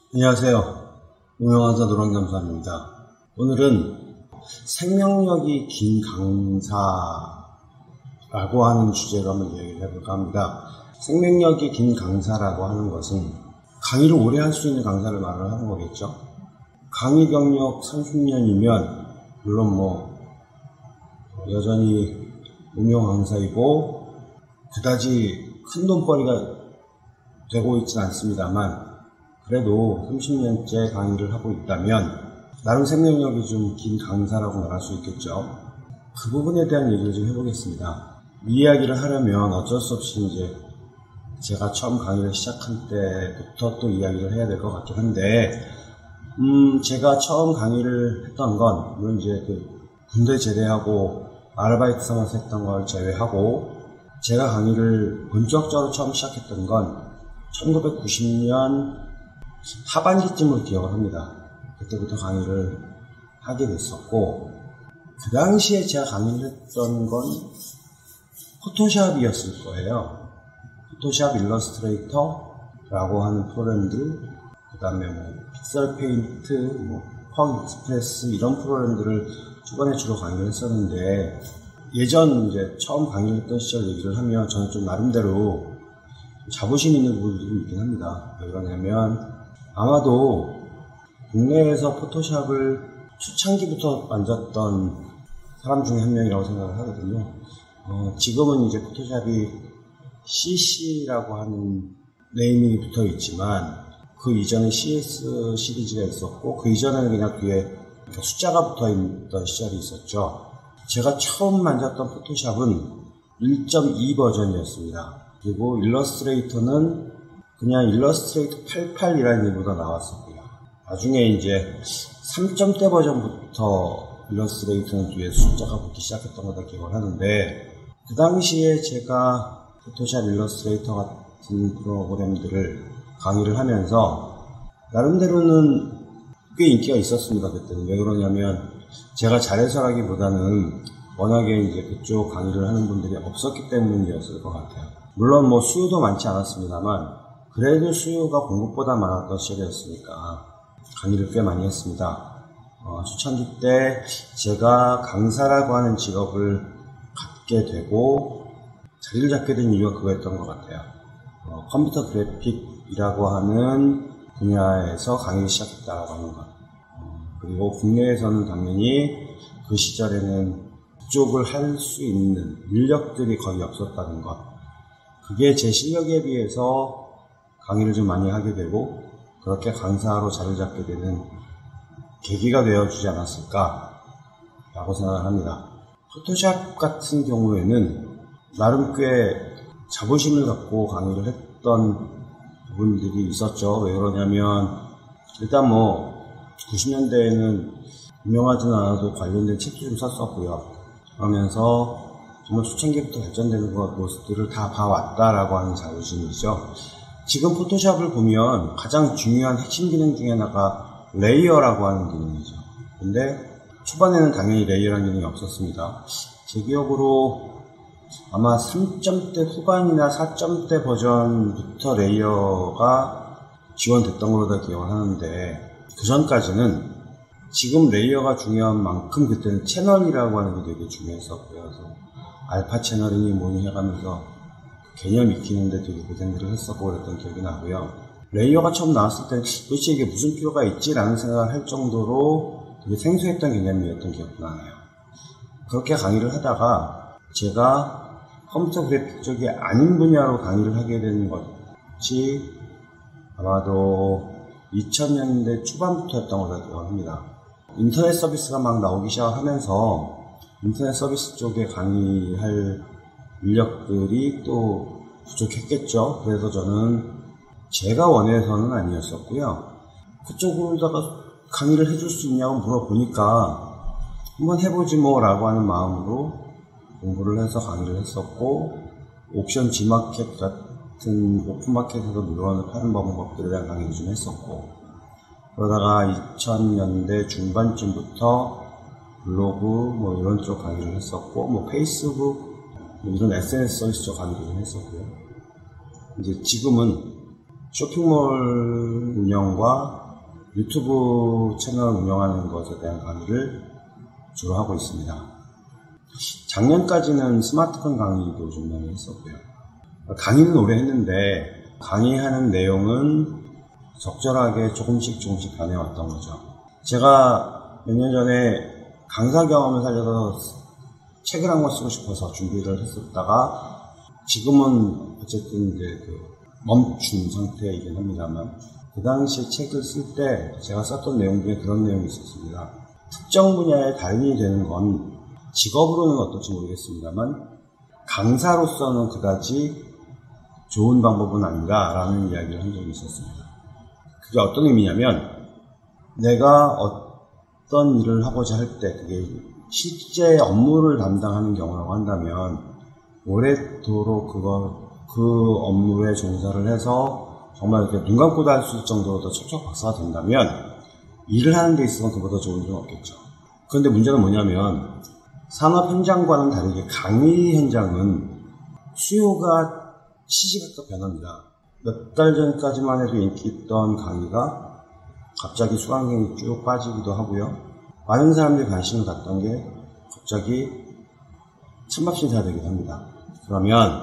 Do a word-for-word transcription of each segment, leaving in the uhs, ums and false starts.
안녕하세요. 유명한사 노랑잠수함입니다. 오늘은 생명력이 긴 강사라고 하는 주제로 한번 이야기를 해볼까 합니다. 생명력이 긴 강사라고 하는 것은 강의를 오래 할 수 있는 강사를 말을 하는 거겠죠. 강의 경력 삼십 년이면 물론 뭐 여전히 무명 강사이고 그다지 큰 돈벌이가 되고 있진 않습니다만 그래도 삼십 년째 강의를 하고 있다면 나름 생명력이 좀 긴 강사라고 말할 수 있겠죠. 그 부분에 대한 얘기를 좀 해보겠습니다. 이 이야기를 하려면 어쩔 수 없이 이제 제가 처음 강의를 시작한 때부터 또 이야기를 해야 될 것 같긴 한데 음 제가 처음 강의를 했던 건 물론 이제 그 군대 제대하고 아르바이트 삼아서 했던 걸 제외하고 제가 강의를 본격적으로 처음 시작했던 건 천구백구십 년 하반기쯤으로 기억을 합니다. 그때부터 강의를 하게 됐었고 그 당시에 제가 강의를 했던 건 포토샵이었을 거예요. 포토샵 일러스트레이터라고 하는 프로그램들, 그 다음에 뭐 픽셀 페인트, 뭐 펑 익스프레스 이런 프로그램들을 초반에 주로 강의를 했었는데 예전 이제 처음 강의를 했던 시절 얘기를 하면 저는 좀 나름대로 자부심 있는 부분이 좀 있긴 합니다. 왜 그러냐면 아마도 국내에서 포토샵을 초창기부터 만졌던 사람 중에 한 명이라고 생각을 하거든요. 어, 지금은 이제 포토샵이 씨씨라고 하는 네이밍이 붙어 있지만 그 이전에 씨에스 시리즈가 있었고 그 이전에는 그냥 뒤에 숫자가 붙어 있던 시절이 있었죠. 제가 처음 만졌던 포토샵은 일 점 이 버전이었습니다. 그리고 일러스트레이터는 그냥 일러스트레이터 팔십팔이라는 이름보다 나왔었고요. 나중에 이제 삼 점대 버전부터 일러스트레이터는 뒤에 숫자가 붙기 시작했던 거다 기억을 하는데 그 당시에 제가 포토샵 일러스트레이터 같은 프로그램들을 강의를 하면서 나름대로는 꽤 인기가 있었습니다. 그때는. 왜 그러냐면 제가 잘해서라기보다는 워낙에 이제 그쪽 강의를 하는 분들이 없었기 때문이었을 것 같아요. 물론 뭐 수요도 많지 않았습니다만 그래도 수요가 공급보다 많았던 시절이었으니까 강의를 꽤 많이 했습니다. 어, 초창기 때 제가 강사라고 하는 직업을 갖게 되고 자리를 잡게 된 이유가 그거였던 것 같아요. 어, 컴퓨터 그래픽이라고 하는 분야에서 강의를 시작했다라고 하는 것. 어, 그리고 국내에서는 당연히 그 시절에는 그쪽을 할 수 있는 인력들이 거의 없었다는 것. 그게 제 실력에 비해서 강의를 좀 많이 하게 되고 그렇게 강사로 자리를 잡게 되는 계기가 되어주지 않았을까 라고 생각을 합니다. 포토샵 같은 경우에는 나름 꽤 자부심을 갖고 강의를 했던 부분들이 있었죠. 왜 그러냐면 일단 뭐 구십 년대에는 유명하진 않아도 관련된 책도 좀 썼었고요. 그러면서 정말 초창기부터 발전되는 모습들을 다 봐왔다라고 하는 자부심이죠. 지금 포토샵을 보면 가장 중요한 핵심 기능 중에 하나가 레이어라고 하는 기능이죠. 근데 초반에는 당연히 레이어라는 기능이 없었습니다. 제 기억으로 아마 삼 점대 후반이나 사 점대 버전부터 레이어가 지원됐던 걸로 다 기억을 하는데 그 전까지는 지금 레이어가 중요한 만큼 그때는 채널이라고 하는 게 되게 중요했었고요. 그래서 알파 채널이니 뭐니 해가면서 개념 익히는데 되게 고생들을 했었고 그랬던 기억이 나고요. 레이어가 처음 나왔을 때 도대체 이게 무슨 필요가 있지? 라는 생각을 할 정도로 되게 생소했던 개념이었던 기억도 나네요. 그렇게 강의를 하다가 제가 컴퓨터 그래픽 쪽이 아닌 분야로 강의를 하게 된 것이 아마도 이천 년대 초반부터였던 걸로 기억합니다. 인터넷 서비스가 막 나오기 시작하면서 인터넷 서비스 쪽에 강의할 인력들이 또 부족했겠죠. 그래서 저는 제가 원해서는 아니었었고요. 그쪽으로다가 강의를 해줄 수 있냐고 물어보니까 한번 해보지 뭐 라고 하는 마음으로 공부를 해서 강의를 했었고 옵션 G마켓 같은 오픈마켓에서 물건을 파는 방법들에 대한 강의를 좀 했었고 그러다가 이천 년대 중반쯤부터 블로그 뭐 이런 쪽 강의를 했었고 뭐 페이스북 뭐 이런 에스엔에스 서비스 쪽 강의를 좀 했었고요. 이제 지금은 쇼핑몰 운영과 유튜브 채널 운영하는 것에 대한 강의를 주로 하고 있습니다. 작년까지는 스마트폰 강의도 좀 많이 했었고요. 강의는 오래 했는데 강의하는 내용은 적절하게 조금씩 조금씩 변해왔던 거죠. 제가 몇 년 전에 강사 경험을 살려서 책을 한 권 쓰고 싶어서 준비를 했었다가 지금은 어쨌든 이제 그 멈춘 상태이긴 합니다만 그 당시 책을 쓸 때 제가 썼던 내용 중에 그런 내용이 있었습니다. 특정 분야의 달인이 되는 건 직업으로는 어떨지 모르겠습니다만 강사로서는 그다지 좋은 방법은 아닌가라는 이야기를 한 적이 있었습니다. 그게 어떤 의미냐면 내가 어떤 일을 하고자 할 때 그게 실제 업무를 담당하는 경우라고 한다면 오랫도록 그거, 그 업무에 종사를 해서 정말 이렇게 눈 감고도 할 수 있을 정도로 더 척척박사가 된다면 일을 하는 데 있어서는 그보다 좋은 일은 없겠죠. 그런데 문제는 뭐냐면 산업 현장과는 다르게 강의 현장은 수요가 시시각각 변합니다. 몇 달 전까지만 해도 인기 있던 강의가 갑자기 수강생이 쭉 빠지기도 하고요. 많은 사람들이 관심을 갖던 게 갑자기 찬밥신사가 되기도 합니다. 그러면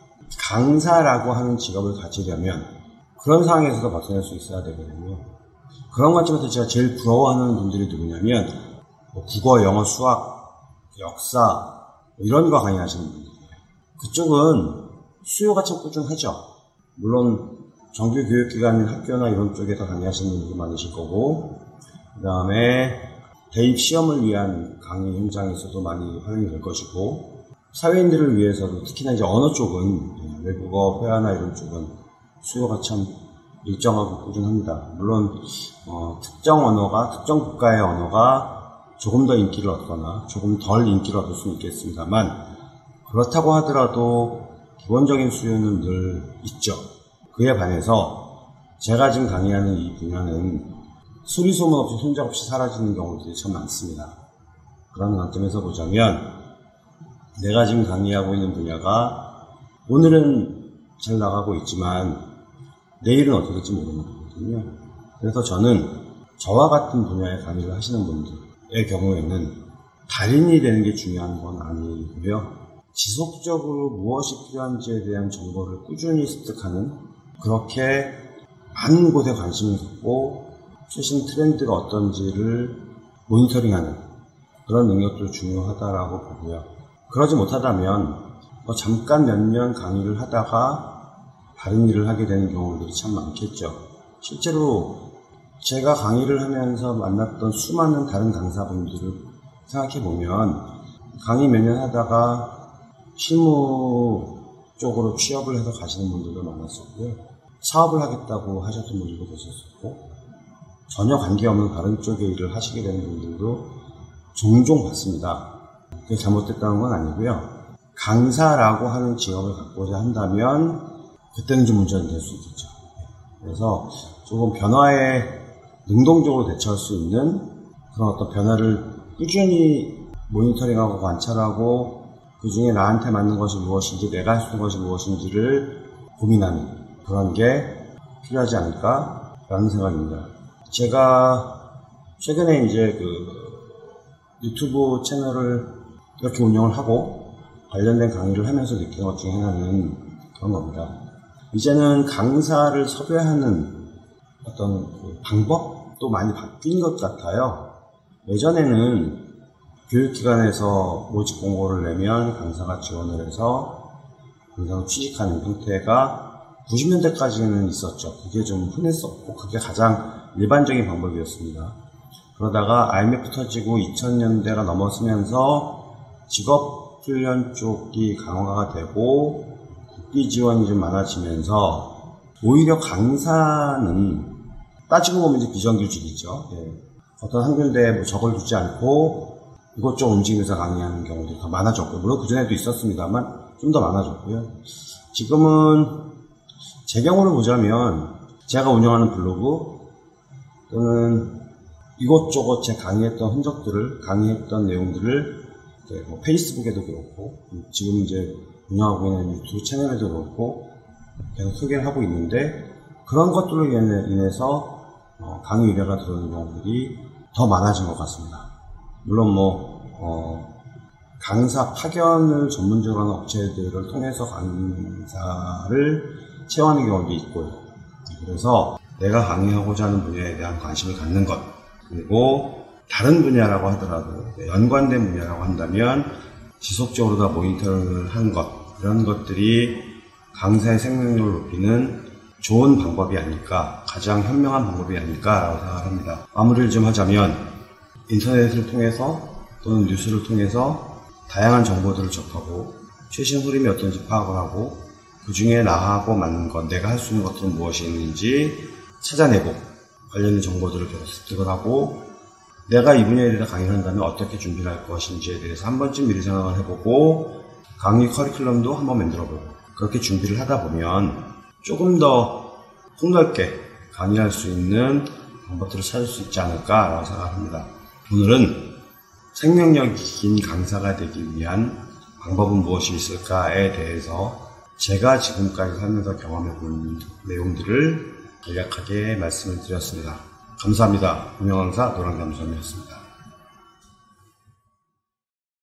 강사라고 하는 직업을 가지려면 그런 상황에서도 벗어날 수 있어야 되거든요. 그런 관점에서 제가 제일 부러워하는 분들이 누구냐면 뭐 국어, 영어, 수학, 역사 이런 거 강의하시는 분들이에요. 그쪽은 수요가 참 꾸준하죠. 물론 정규 교육기관인 학교나 이런 쪽에서 강의하시는 분들도 많으실 거고 그 다음에 대입 시험을 위한 강의 현장에서도 많이 활용이 될 것이고 사회인들을 위해서도 특히나 이제 언어 쪽은 외국어, 회화나 이런 쪽은 수요가 참 일정하고 꾸준합니다. 물론 어, 특정 언어가 특정 국가의 언어가 조금 더 인기를 얻거나 조금 덜 인기를 얻을 수는 있겠습니다만 그렇다고 하더라도 기본적인 수요는 늘 있죠. 그에 반해서 제가 지금 강의하는 이 분야는 소리 소문 없이 흔적 없이 사라지는 경우들이 참 많습니다. 그런 관점에서 보자면 내가 지금 강의하고 있는 분야가 오늘은 잘 나가고 있지만 내일은 어떻게 될지 모르는 거거든요. 그래서 저는 저와 같은 분야의 강의를 하시는 분들의 경우에는 달인이 되는 게 중요한 건 아니고요. 지속적으로 무엇이 필요한지에 대한 정보를 꾸준히 습득하는 그렇게 많은 곳에 관심을 갖고 최신 트렌드가 어떤지를 모니터링하는 그런 능력도 중요하다라고 보고요. 그러지 못하다면 뭐 잠깐 몇 년 강의를 하다가 다른 일을 하게 되는 경우들이 참 많겠죠. 실제로 제가 강의를 하면서 만났던 수많은 다른 강사분들을 생각해보면 강의 몇 년 하다가 실무 쪽으로 취업을 해서 가시는 분들도 많았었고요. 사업을 하겠다고 하셨던 분들도 계셨었고 전혀 관계없는 다른 쪽의 일을 하시게 되는 분들도 종종 봤습니다. 그게 잘못됐다는 건 아니고요. 강사라고 하는 직업을 갖고자 한다면 그때는 좀 문제는 될 수 있겠죠. 그래서 조금 변화에 능동적으로 대처할 수 있는 그런 어떤 변화를 꾸준히 모니터링하고 관찰하고 그 중에 나한테 맞는 것이 무엇인지 내가 할 수 있는 것이 무엇인지를 고민하는 그런 게 필요하지 않을까라는 생각입니다. 제가 최근에 이제 그 유튜브 채널을 이렇게 운영을 하고 관련된 강의를 하면서 느끼는 것 중에 하나는 그런 겁니다. 이제는 강사를 섭외하는 어떤 그 방법도 많이 바뀐 것 같아요. 예전에는 교육기관에서 모집 공고를 내면 강사가 지원을 해서 강사로 취직하는 형태가 구십 년대까지는 있었죠. 그게 좀 흔했었고 그게 가장 일반적인 방법이었습니다. 그러다가 아이엠에프 터지고 이천 년대가 넘어서면서 직업훈련 쪽이 강화가 되고 국비 지원이 좀 많아지면서 오히려 강사는 따지고 보면 이제 비정규직이죠. 예. 어떤 한 군데에 뭐 적을 두지 않고 이것저것 움직이면서 강의하는 경우들이 더 많아졌고요. 물론 그전에도 있었습니다만 좀 더 많아졌고요. 지금은 제 경우를 보자면 제가 운영하는 블로그 또는 이것저것 제 강의했던 흔적들을 강의했던 내용들을 뭐 페이스북에도 그렇고 지금 이제 운영하고 있는 유튜브 채널에도 그렇고 계속 소개를 하고 있는데 그런 것들로 인해서 어, 강의 의뢰가 들어오는 경우들이 더 많아진 것 같습니다. 물론 뭐 어, 강사 파견을 전문적으로 하는 업체들을 통해서 강사를 채용하는 경우도 있고요. 그래서 내가 강의하고자 하는 분야에 대한 관심을 갖는 것, 그리고 다른 분야라고 하더라도 연관된 분야라고 한다면 지속적으로 다 모니터링을 하는 것, 이런 것들이 강사의 생명력을 높이는 좋은 방법이 아닐까, 가장 현명한 방법이 아닐까라고 생각합니다. 마무리를 좀 하자면 인터넷을 통해서 또는 뉴스를 통해서 다양한 정보들을 접하고 최신 흐름이 어떤지 파악을 하고 그 중에 나하고 맞는 것, 내가 할 수 있는 것들은 무엇이 있는지 찾아내고 관련된 정보들을 계속 습득을 하고 내가 이 분야에 대해서 강의를 한다면 어떻게 준비를 할 것인지에 대해서 한 번쯤 미리 생각을 해보고 강의 커리큘럼도 한번 만들어보고 그렇게 준비를 하다 보면 조금 더 폭넓게 강의할 수 있는 방법들을 찾을 수 있지 않을까라고 생각합니다. 오늘은 생명력이 긴 강사가 되기 위한 방법은 무엇이 있을까에 대해서 제가 지금까지 살면서 경험해본 내용들을 간략하게 말씀을 드렸습니다. 감사합니다. 운영강사 노랑잠수함이었습니다.